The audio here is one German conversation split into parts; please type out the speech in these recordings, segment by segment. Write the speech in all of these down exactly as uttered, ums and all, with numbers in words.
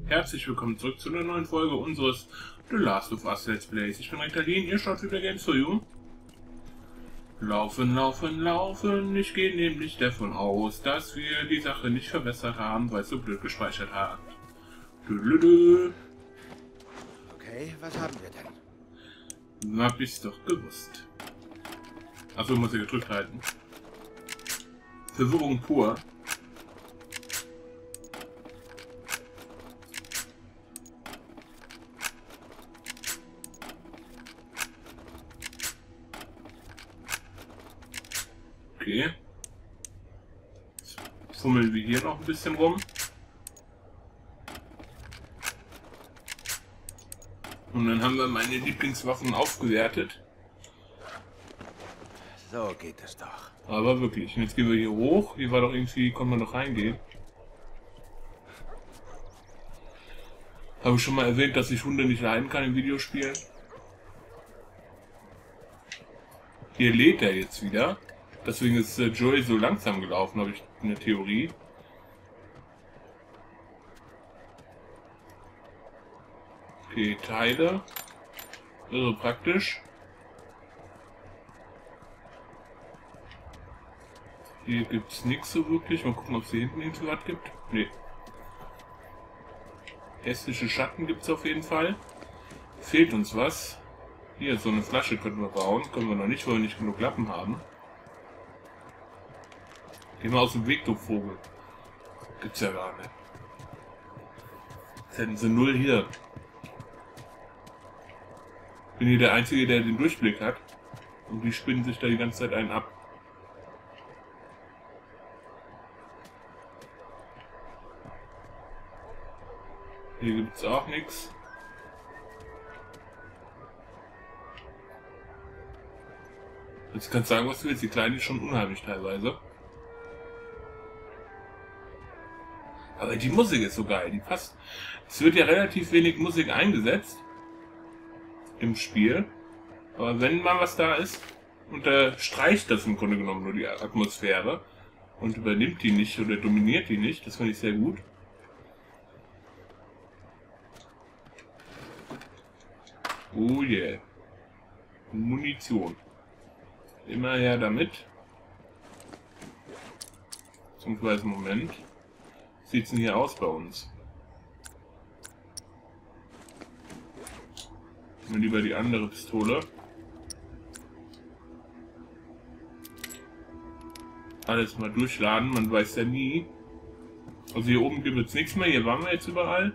Herzlich willkommen zurück zu einer neuen Folge unseres The Last of Us Let's Plays. Ich bin Ritalin, ihr schaut wieder Games for You. Laufen, laufen, laufen. Ich gehe nämlich davon aus, dass wir die Sache nicht verbessert haben, weil es so blöd gespeichert hat. Dö-dö-dö. Okay, was haben wir denn? Na, hab ich's doch gewusst. Achso, muss ich gedrückt halten. Verwirrung pur. Okay. Jetzt fummeln wir hier noch ein bisschen rum. Und dann haben wir meine Lieblingswaffen aufgewertet. So geht es doch. Aber wirklich. Und jetzt gehen wir hier hoch. Hier war doch irgendwie, konnte man noch reingehen. Habe ich schon mal erwähnt, dass ich Hunde nicht leiden kann in Videospielen. Hier lädt er jetzt wieder. Deswegen ist äh, Joey so langsam gelaufen, habe ich eine Theorie. Okay, Teile. Also praktisch. Hier gibt es nichts so wirklich. Mal gucken, ob es hier hinten irgendwie was gibt. Nee. Hässliche Schatten gibt es auf jeden Fall. Fehlt uns was. Hier, so eine Flasche können wir bauen. Können wir noch nicht, weil wir nicht genug Lappen haben. Geh mal aus dem Weg, du Vogel. Gibt's ja gar nicht. Jetzt hätten sie null hier. Bin hier der Einzige, der den Durchblick hat. Und die spinnen sich da die ganze Zeit einen ab. Hier gibt's auch nichts. Jetzt kannst du sagen, was du willst. Die Kleine ist schon unheimlich teilweise. Aber die Musik ist so geil, die passt. Es wird ja relativ wenig Musik eingesetzt im Spiel. Aber wenn mal was da ist, unterstreicht das im Grunde genommen nur die Atmosphäre und übernimmt die nicht oder dominiert die nicht. Das finde ich sehr gut. Oh yeah. Munition. Immer her damit. Beziehungsweise Moment. Wie sieht's denn hier aus bei uns? Nehmen wir lieber die andere Pistole. Alles mal durchladen, man weiß ja nie. Also hier oben gibt es nichts mehr, hier waren wir jetzt überall.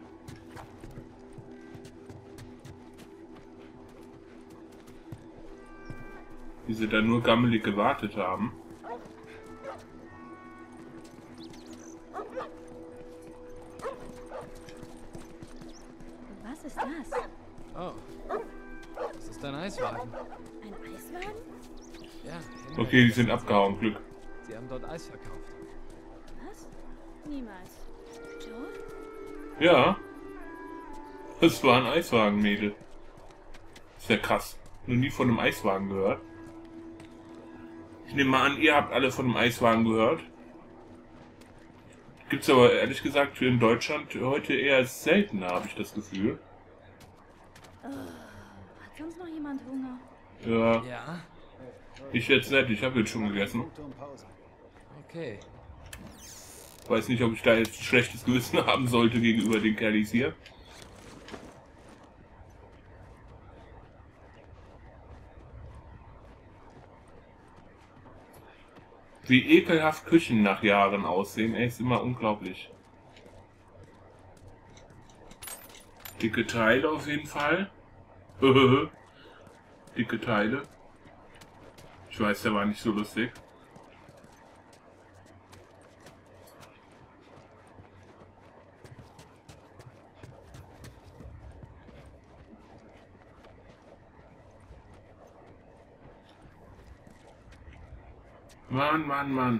Wie sie da nur gammelig gewartet haben. Was ist das? Oh, das ist ein Eiswagen. Ein Eiswagen? Ja. Okay, die sind abgehauen, Glück. Sie haben dort Eis verkauft. Was? Niemals. Joel? Ja. Das war ein Eiswagen, Mädel. Ist ja krass. Noch nie von einem Eiswagen gehört. Ich nehme mal an, ihr habt alle von einem Eiswagen gehört. Gibt's aber ehrlich gesagt für in Deutschland heute eher seltener, habe ich das Gefühl. Oh, hat sonst noch jemand Hunger? Ja, Ja? ich jetzt nicht, ich habe jetzt schon gegessen. Okay. Weiß nicht, ob ich da jetzt ein schlechtes Gewissen haben sollte gegenüber den Kerlis hier. Wie ekelhaft Küchen nach Jahren aussehen, ey, ist immer unglaublich. Dicke Teile auf jeden Fall. Dicke Teile. Ich weiß, der war nicht so lustig. Mann, Mann, Mann.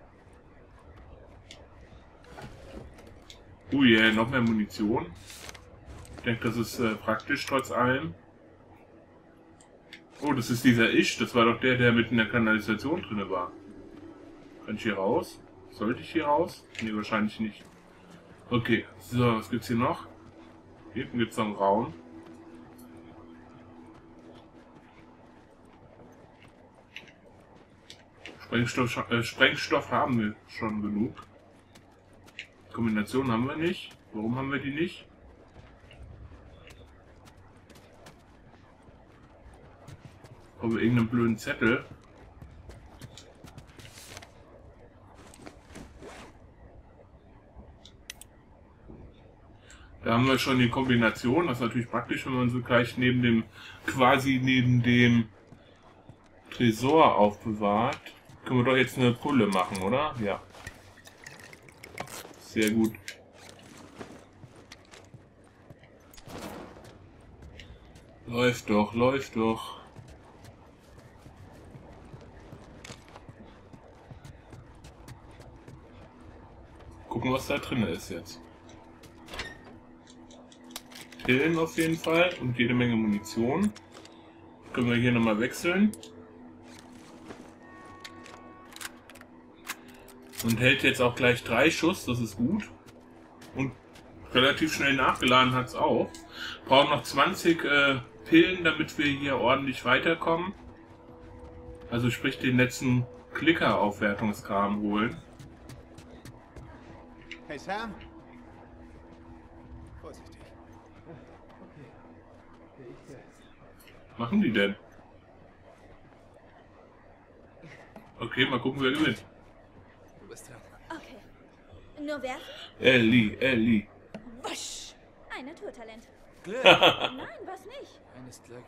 Oh yeah, noch mehr Munition. Ich denke, das ist äh, praktisch trotz allem. Oh, das ist dieser Ich. Das war doch der, der mit in der Kanalisation drin war. Kann ich hier raus? Sollte ich hier raus? Nee, wahrscheinlich nicht. Okay, so, was gibt's hier noch? Hinten gibt es noch einen Raum. Sprengstoff, äh, Sprengstoff haben wir schon genug. Kombination haben wir nicht. Warum haben wir die nicht? Haben wir irgendeinen blöden Zettel? Da haben wir schon die Kombination. Das ist natürlich praktisch, wenn man so gleich neben dem, quasi neben dem Tresor aufbewahrt. Können wir doch jetzt eine Pulle machen, oder? Ja. Sehr gut. Läuft doch, läuft doch. Gucken, was da drin ist jetzt. Pillen auf jeden Fall und jede Menge Munition. Können wir hier nochmal wechseln. Und hält jetzt auch gleich drei Schuss, das ist gut. Und relativ schnell nachgeladen hat es auch. Brauchen noch zwanzig äh, Pillen, damit wir hier ordentlich weiterkommen. Also sprich den letzten Klicker-Aufwertungskram holen. Hey Sam. Vorsichtig. Machen die denn? Okay, mal gucken, wer gewinnt. Du bist dran. Okay. Nur werfen? Ellie, Ellie. Wusch! Ein Naturtalent. Glück. Nein, was nicht? Eines Glück.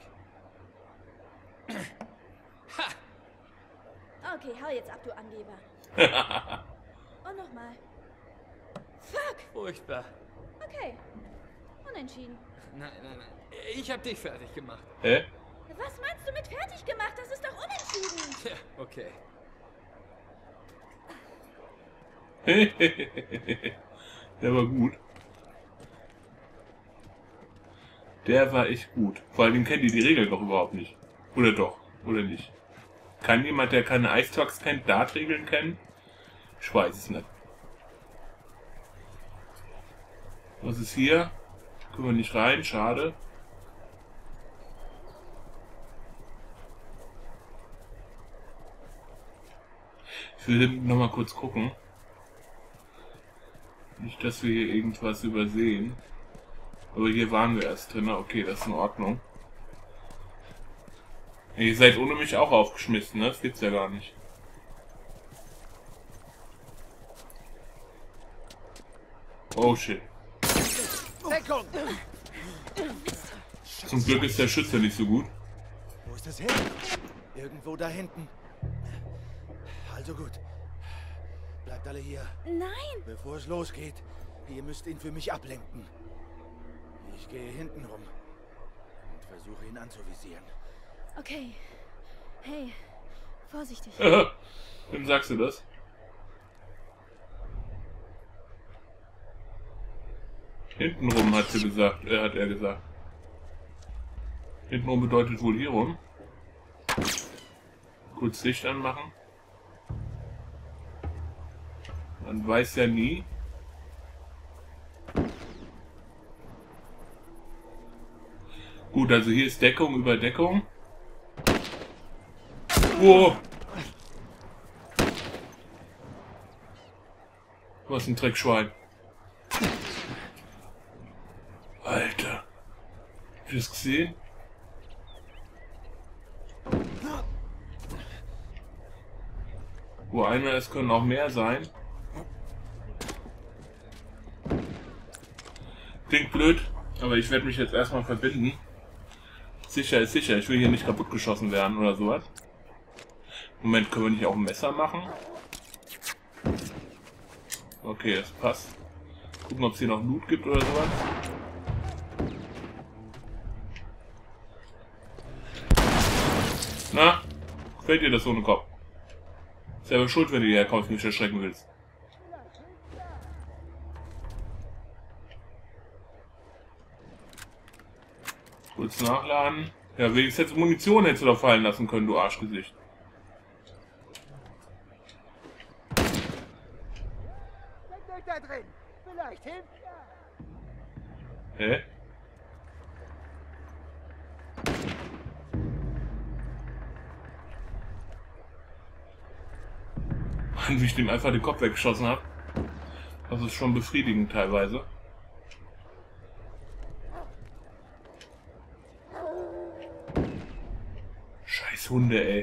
Okay, hau jetzt ab, du Angeber. Und nochmal. Fuck! Furchtbar. Okay. Unentschieden. Nein, nein, nein. Ich hab dich fertig gemacht. Hä? Was meinst du mit fertig gemacht? Das ist doch unentschieden. Tja, okay. Der war gut. Der war echt gut. Vor allem kennt ihr die Regeln doch überhaupt nicht. Oder doch? Oder nicht? Kann jemand, der keine Ice Trucks kennt, Dart-Regeln kennen? Ich weiß es nicht. Was ist hier? Können wir nicht rein, schade. Ich will noch mal kurz gucken. Nicht, dass wir hier irgendwas übersehen. Aber hier waren wir erst drin. Okay, das ist in Ordnung. Ihr seid ohne mich auch aufgeschmissen, ne? Das gibt's ja gar nicht. Oh shit. Deckung! Zum Glück ist der Schütze nicht so gut. Wo ist das hin? Irgendwo da hinten. Also gut. Bleibt alle hier. Nein! Bevor es losgeht, ihr müsst ihn für mich ablenken. Ich gehe hinten rum und versuche ihn anzuvisieren. Okay. Hey, vorsichtig. Wem sagst du das? Hintenrum hat sie gesagt, äh, hat er gesagt. Hintenrum bedeutet wohl hier rum. Kurz Licht anmachen. Man weiß ja nie. Gut, also hier ist Deckung über Deckung. Wow. Was ein Dreckschwein. Alter. Habt ihr das gesehen? Wo einer ist, können auch mehr sein. Klingt blöd, aber ich werde mich jetzt erstmal verbinden. Sicher ist sicher, ich will hier nicht kaputt geschossen werden oder sowas. Moment, können wir nicht auch ein Messer machen? Okay, das passt. Gucken, ob es hier noch Loot gibt oder sowas. Na? Fällt dir das ohne Kopf? Selber schuld, wenn du hierher kommst und mich erschrecken willst. Kurz nachladen. Ja, wenigstens Munition hättest du doch fallen lassen können, du Arschgesicht. Da drin. Vielleicht hilft Hä? Wie ich dem einfach den Kopf weggeschossen habe. Das ist schon befriedigend teilweise. Scheiß Hunde, ey.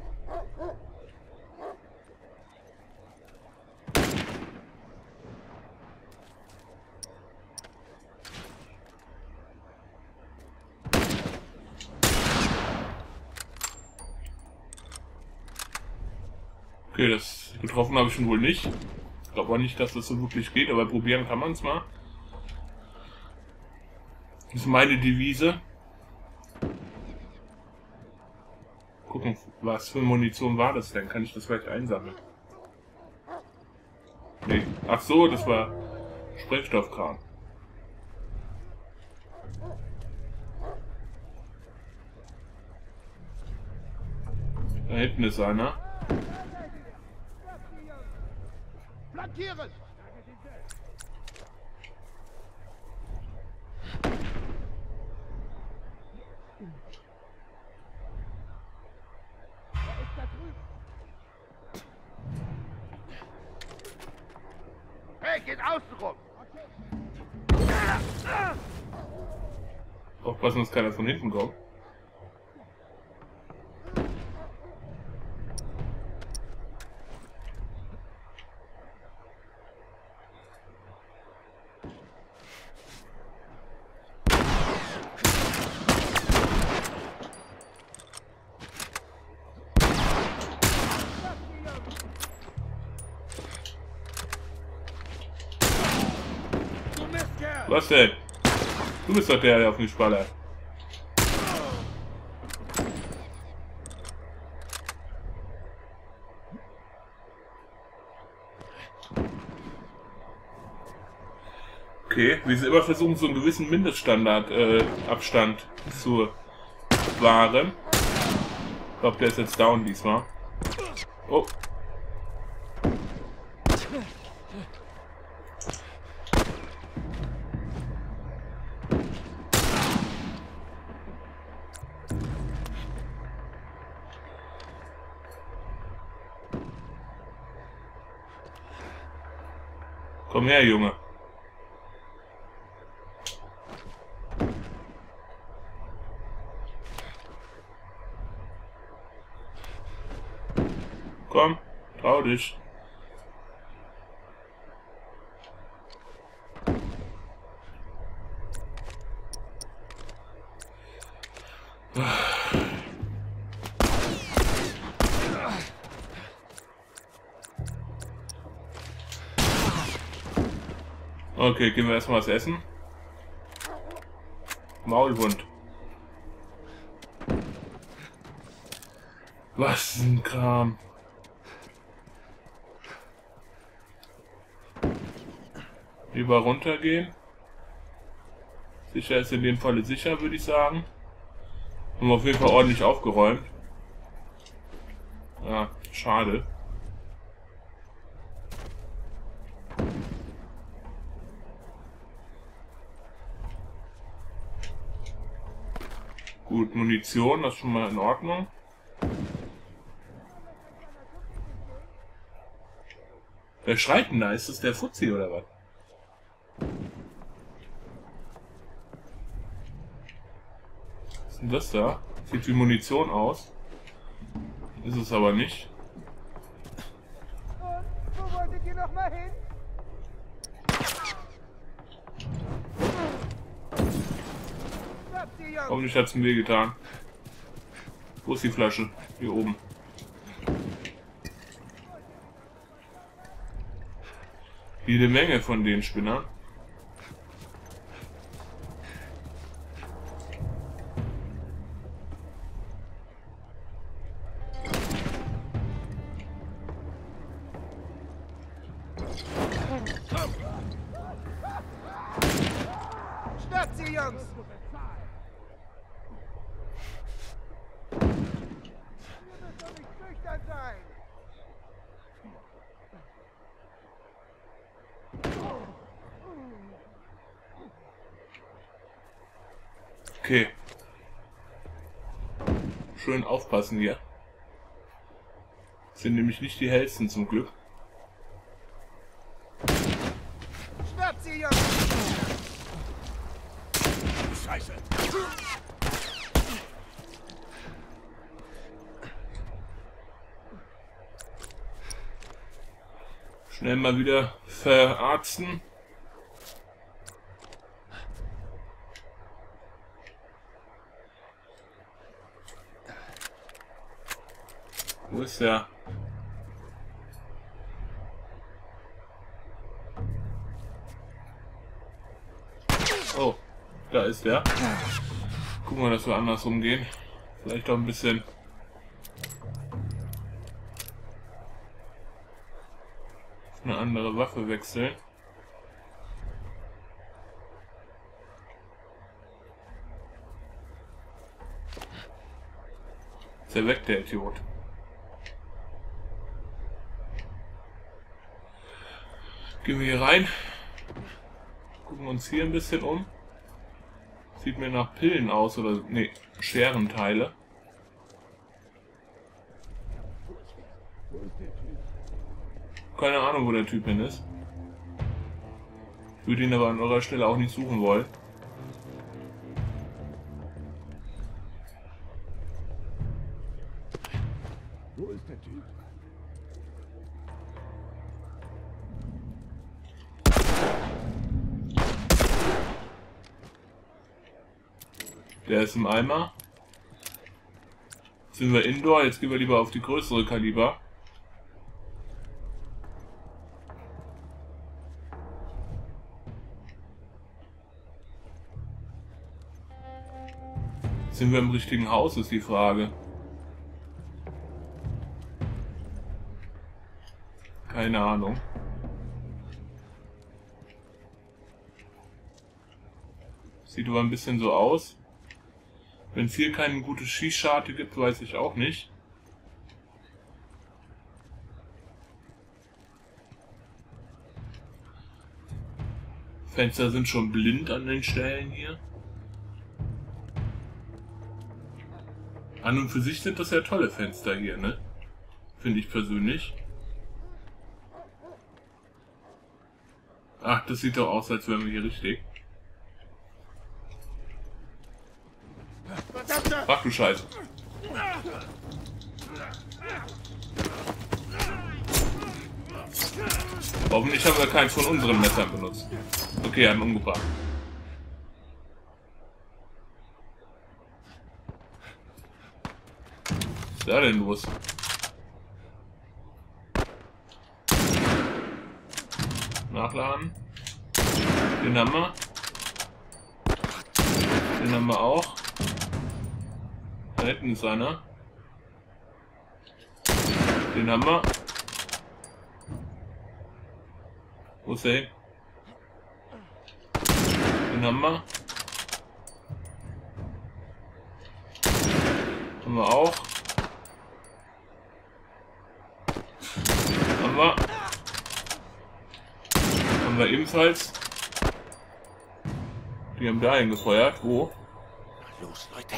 Okay, das getroffen habe ich schon wohl nicht. Ich glaube auch nicht, dass das so wirklich geht, aber probieren kann man es mal. Das ist meine Devise. Gucken, was für Munition war das denn? Kann ich das vielleicht einsammeln? Nee. Ach so, das war Sprengstoffkran. Da hinten ist einer. Flankieren! Hey, geht außen rum! Aufpassen, dass keiner von hinten kommt. Was denn? Du bist doch der, der auf mich ballert. Okay, wir sind immer versuchen, so einen gewissen Mindeststandard äh, Abstand zu wahren. Ich glaube, der ist jetzt down diesmal. Oh. Komm her, Junge. Komm, trau dich. Okay, gehen wir erstmal was essen. Maulhund. Was ein Kram. Lieber runtergehen. Sicher ist in dem Falle sicher, würde ich sagen. Haben wir auf jeden Fall ordentlich aufgeräumt. Ja, schade. Gut, Munition, das ist schon mal in Ordnung. Wer schreit denn da? Ist das der Fuzzi oder was? Was ist denn das da? Sieht wie Munition aus. Ist es aber nicht. Und wo wolltet ihr noch mal hin? Hoffentlich hat es mir wehgetan. Wo ist die Flasche? Hier oben. Jede Menge von den Spinnern. Schnappt sie, Jungs! Okay. Schön aufpassen hier. Sind nämlich nicht die hellsten zum Glück. Schnell mal wieder verarzten. Wo ist der? Oh, da ist der. Gucken wir, dass wir andersrum gehen. Vielleicht auch ein bisschen. Eine andere Waffe wechseln. Ist er weg, der Idiot. Gehen wir hier rein. Gucken uns hier ein bisschen um. Sieht mir nach Pillen aus oder nee, Scherenteile. Keine Ahnung, wo der Typ hin ist. Ich würde ihn aber an eurer Stelle auch nicht suchen wollen. Wo ist der Typ? Der ist im Eimer. Jetzt sind wir indoor, jetzt gehen wir lieber auf die größere Kaliber. Sind wir im richtigen Haus, ist die Frage. Keine Ahnung. Sieht aber ein bisschen so aus. Wenn es hier keine gute Schießscharte gibt, weiß ich auch nicht. Fenster sind schon blind an den Stellen hier. An und für sich sind das ja tolle Fenster hier, ne? Finde ich persönlich. Ach, das sieht doch aus, als wären wir hier richtig. Ach du Scheiße. Hoffentlich haben wir keins von unseren Messern benutzt. Okay, er hat ihn umgebracht. Was ist da denn los? Nachladen. Den haben wir. Den haben wir auch. Da hinten ist einer. Den haben wir. Wo ist der hin? Den haben wir. Haben wir auch. Haben wir. Haben wir ebenfalls. Die haben dahin gefeuert. Wo? Los, Leute.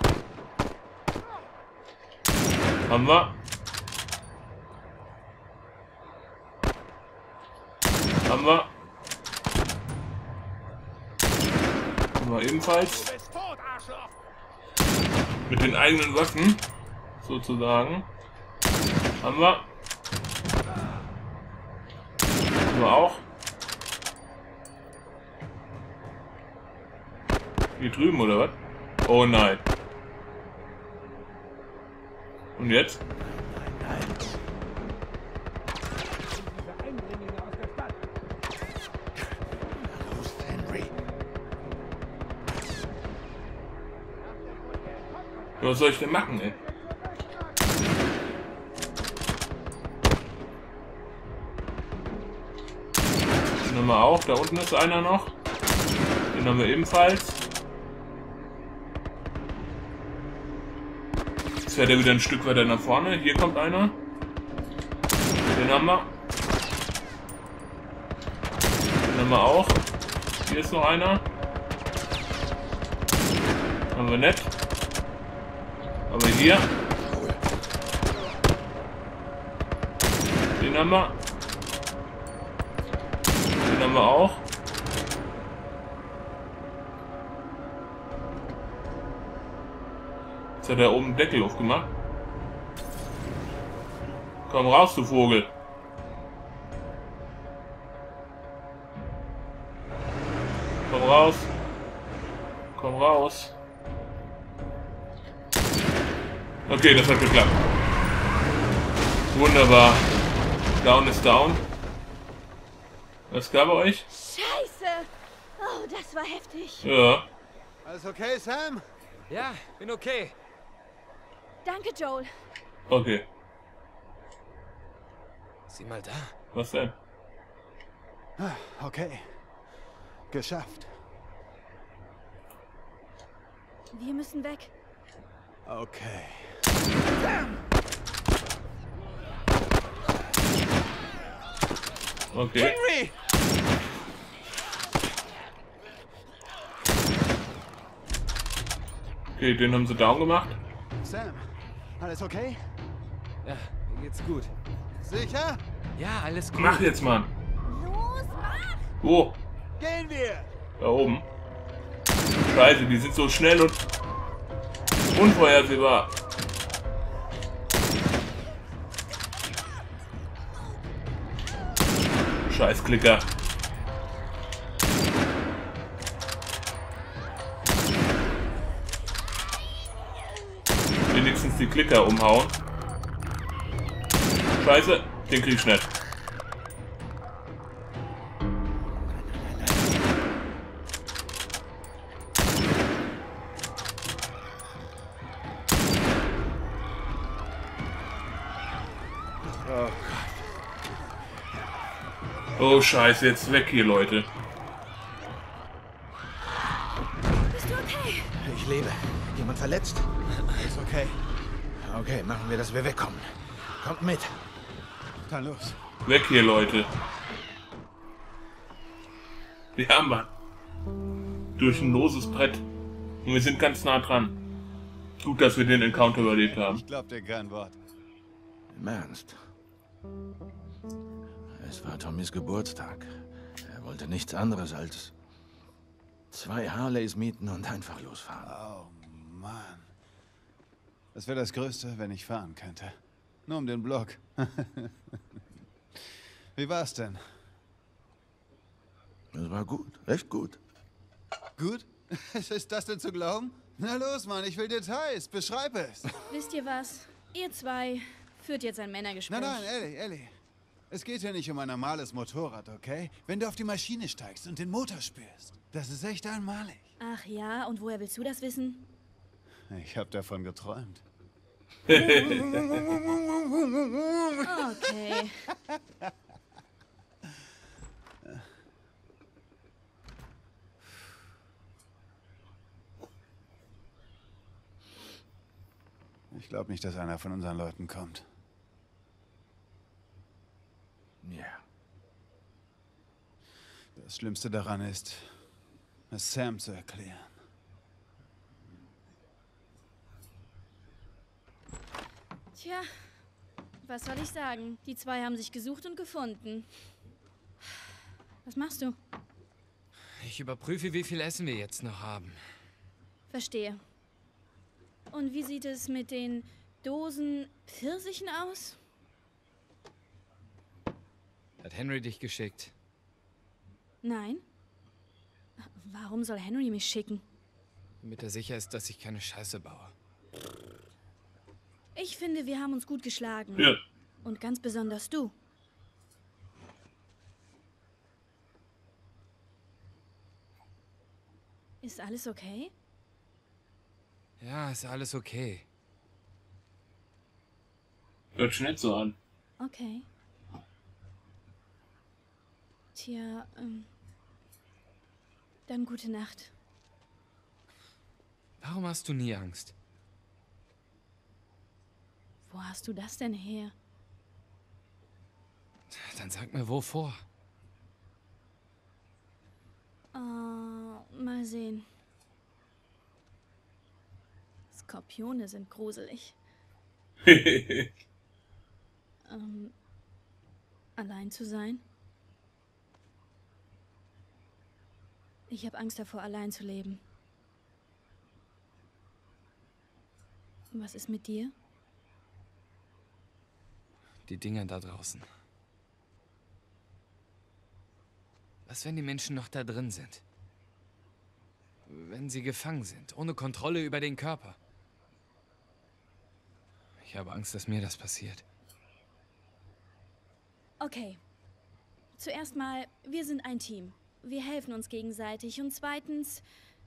Haben wir. Haben wir. Haben wir ebenfalls. Mit den eigenen Waffen. Sozusagen. Haben wir. Haben wir auch. Hier drüben, oder was? Oh nein. Und jetzt? Los, Henry. Was soll ich denn machen, ey? Den haben wir auch. Da unten ist einer noch. Den haben wir ebenfalls. Jetzt fährt er wieder ein Stück weiter nach vorne. Hier kommt einer. Den haben wir. Den haben wir auch. Hier ist noch einer. Haben wir nicht. Aber hier. Den haben wir. Den haben wir auch. Jetzt hat er oben den Deckel aufgemacht. Komm raus, du Vogel. Komm raus. Okay, das hat geklappt. Wunderbar. Down ist down. Was gab er euch? Scheiße! Oh, das war heftig. Ja. Alles okay, Sam? Ja, bin okay. Danke, Joel. Okay. Sieh mal da. Was denn? Okay. Geschafft. Wir müssen weg. Okay. Okay. Henry! Okay, den haben sie down gemacht. Sam, alles okay? Ja, mir geht's gut. Sicher? Ja, alles gut. Mach jetzt, Mann. Los, mach! Wo? Gehen wir! Da oben. Scheiße, die sind so schnell und unvorhersehbar. Scheiß Klicker. Wenigstens die Klicker umhauen. Scheiße, den krieg ich nicht. Oh Scheiße, jetzt weg hier, Leute. Bist du okay? Ich lebe. Jemand verletzt? Alles okay. Okay, machen wir, dass wir wegkommen. Kommt mit. Dann los. Weg hier, Leute. Ja, Mann. Durch ein loses Brett. Und wir sind ganz nah dran. Gut, dass wir den Encounter überlebt haben. Ich glaub dir kein Wort. Im Ernst? Es war Tommys Geburtstag. Er wollte nichts anderes als zwei Harleys mieten und einfach losfahren. Oh Mann. Das wäre das Größte, wenn ich fahren könnte. Nur um den Block. Wie war's denn? Es war gut, echt gut. Gut? Ist das denn zu glauben? Na los, Mann, ich will Details. Beschreib es. Wisst ihr was? Ihr zwei führt jetzt ein Männergespräch. Nein, nein, Ellie, Ellie. Es geht hier nicht um ein normales Motorrad, okay? Wenn du auf die Maschine steigst und den Motor spürst, das ist echt einmalig. Ach ja, und woher willst du das wissen? Ich habe davon geträumt. Okay. Ich glaube nicht, dass einer von unseren Leuten kommt. Ja. Das Schlimmste daran ist, es Sam zu erklären. Tja, was soll ich sagen? Die zwei haben sich gesucht und gefunden. Was machst du? Ich überprüfe, wie viel Essen wir jetzt noch haben. Verstehe. Und wie sieht es mit den Dosen Pfirsichen aus? Hat Henry dich geschickt? Nein. Warum soll Henry mich schicken? Damit er sicher ist, dass ich keine Scheiße baue. Ich finde, wir haben uns gut geschlagen. Ja. Und ganz besonders du. Ist alles okay? Ja, ist alles okay. Hört sich nicht so an. Okay. Tja, ähm. Dann gute Nacht. Warum hast du nie Angst? Wo hast du das denn her? Dann sag mir, wovor? Oh, mal sehen. Skorpione sind gruselig. ähm, allein zu sein? Ich habe Angst davor, allein zu leben. Was ist mit dir? Die Dinger da draußen. Was, wenn die Menschen noch da drin sind? wenn sie gefangen sind, ohne Kontrolle über den Körper. Ich habe Angst, dass mir das passiert. Okay. Zuerst mal, wir sind ein Team. Wir helfen uns gegenseitig. Und zweitens,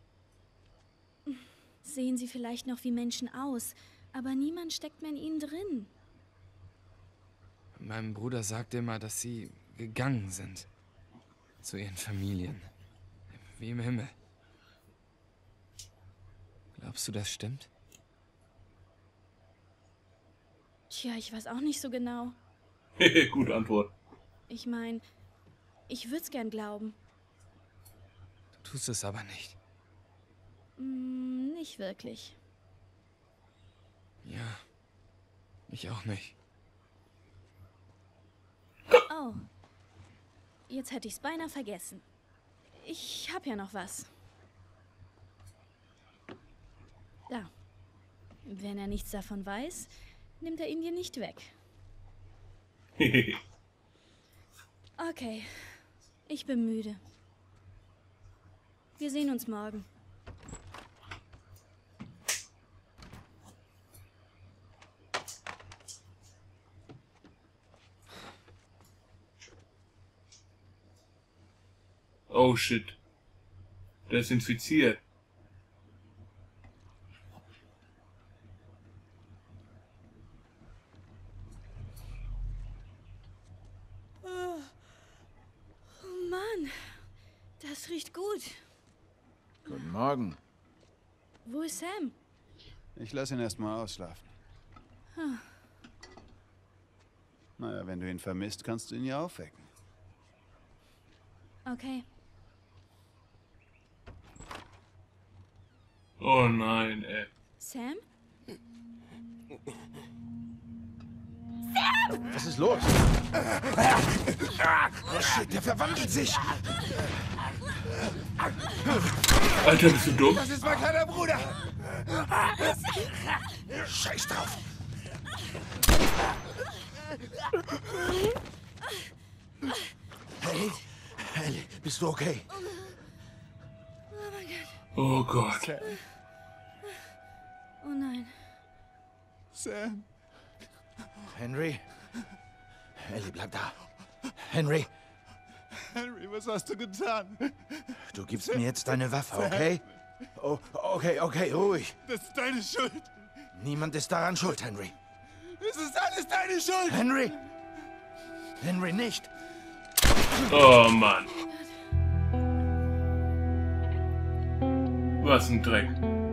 sehen sie vielleicht noch wie Menschen aus, aber niemand steckt mehr in ihnen drin. Mein Bruder sagt immer, dass sie gegangen sind. Zu ihren Familien. Wie im Himmel. Glaubst du, das stimmt? Tja, ich weiß auch nicht so genau. Gute Antwort. Ich meine, ich würde es gern glauben. Du tust es aber nicht. Hm, nicht wirklich. Ja, ich auch nicht. Oh. Jetzt hätte ich's beinahe vergessen. Ich hab ja noch was. Da. Wenn er nichts davon weiß, nimmt er ihn dir nicht weg. Okay. Ich bin müde. Wir sehen uns morgen. Oh shit. Der ist infiziert. Oh Mann, das riecht gut. Guten Morgen. Wo ist Sam? Ich lasse ihn erstmal ausschlafen. Huh. Naja, wenn du ihn vermisst, kannst du ihn ja aufwecken. Okay. Oh nein, ey. Sam? Was ist los? Oh shit, der verwandelt sich. Alter, bist du dumm? Das ist mein kleiner Bruder. Scheiß drauf. Hey, Ellie, bist du okay? Oh mein Gott. Oh Gott. Sam. Oh nein. Sam. Henry? Ellie, bleib da. Henry, Henry, was hast du getan? du gibst mir jetzt deine Waffe, okay? Oh, okay, okay, ruhig. Das ist deine Schuld. Niemand ist daran schuld, Henry. Es ist alles deine Schuld. Henry! Henry, nicht! Oh Mann. Was ein Dreck.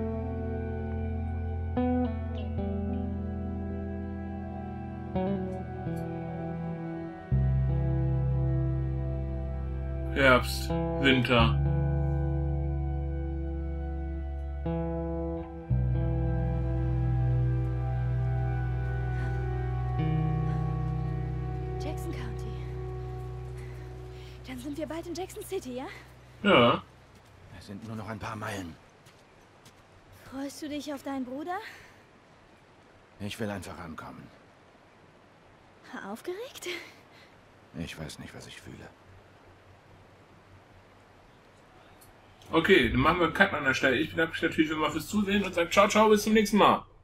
Herbst, Winter. Jackson County. Dann sind wir bald in Jackson City, ja? Ja. Es sind nur noch ein paar Meilen. Freust du dich auf deinen Bruder? Ich will einfach ankommen. Aufgeregt? Ich weiß nicht, was ich fühle. Okay, dann machen wir einen Cut an der Stelle. Ich bedanke mich natürlich immer fürs Zusehen und sage ciao, ciao, bis zum nächsten Mal.